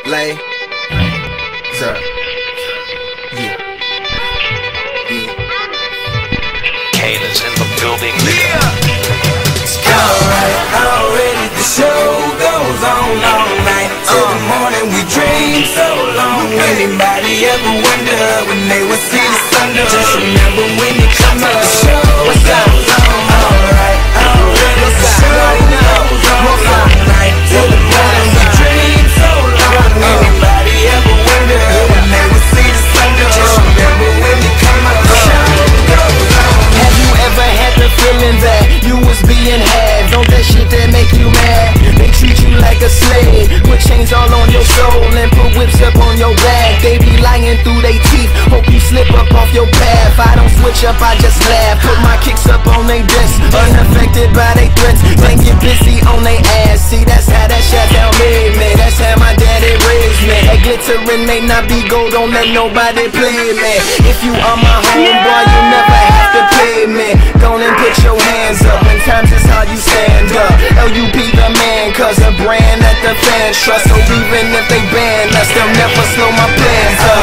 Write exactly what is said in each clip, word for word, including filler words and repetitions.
Lay. Sir. Yeah. Yeah. Kayla's in the building, nigga. Yeah. Alright, already the show goes on all night. Till the morning we dream so long. Anybody ever wonder when they would see the sun? Just remember when you come up. The show goes on. Alright, already the show goes on all night. Till the morning we dream so long. Anybody ever wonder when they would see the sun? Just remember when you come up. The show goes on. Have you ever had the feeling that you was being had? Don't that shit that make you mad? They treat you like a slave, put chains all on your soul and put whips up on your back. They be lying through they teeth, hope you slip up off your path. I don't switch up, I just laugh. Put my kicks up on they desk, unaffected by they threats. Then get busy on they ass. See, that's how that shit down made me. That's how my daddy raised me. That glittering may not be gold, don't let nobody play me. If you are my homeboy, you never have to pay me. Go and put your hands up, in times it's how you stand up. L U P the man, cause a brand that the fans trust. So even if they ban us, they'll never slow my plans up.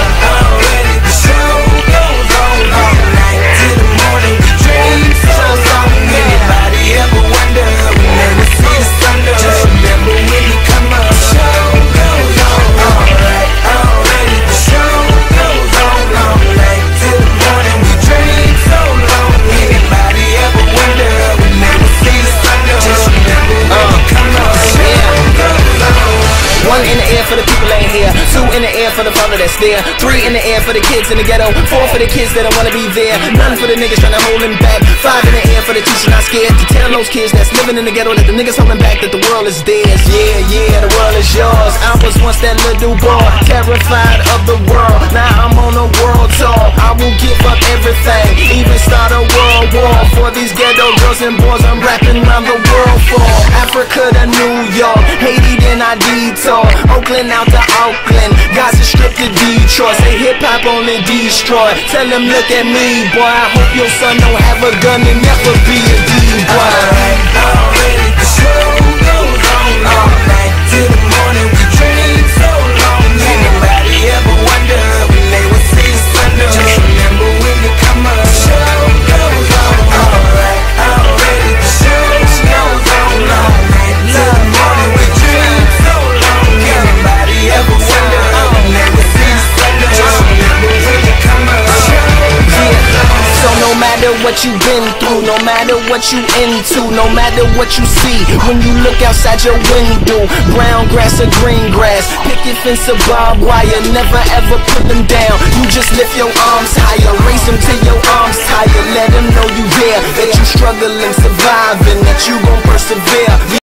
Already the show goes on all night. Till the morning we dream so long. Anybody ever wonder when they would see the sun? Just remember when you come up. The show goes on. Alright, already the show goes on all night. Till the morning we dream so long. Anybody ever wonder when they would see the sun? Just remember when you come up. The show goes on. One in the air for the people ain't here. Two in the air for the father that's there. Three in the air for the kids in the ghetto. Four for the kids that don't wanna be there. None for the niggas trying to hold them back. Five in the air for the teacher not scared to tell those kids that's living in the ghetto that the niggas holding back that the world is theirs. Yeah, yeah, the world is yours. I was once that little boy, terrified of the world. Now I'm on a world tour. I will give up everything, even start a world war for these ghetto girls and boys I'm rapping around the world for. Africa to New York, Haiti then I detour. Oakland out to Auckland, Gaza Strip to Detroit. Say hip hop only destroy. Tell them look at me, boy. I hope your son don't have a gun and never be a D-boy. Alright, already the show goes on all night. Till the morning we dream so long. Anybody ever wonder when they would see the sun? Just remember when you come up. The show goes on. Alright, already the show goes on all night. Till the morning we dream so long. Anybody ever wonder when they would see the sun? Just remember when you come up. The show goes on. So no matter what you've been through, no matter what you into, no matter what you see, when you look outside your window, brown grass or green grass, picket fence or barbed wire, never ever put them down. You just lift your arms higher, raise them till your arms tired. Let them know you there, that you struggling, surviving, that you gon' persevere.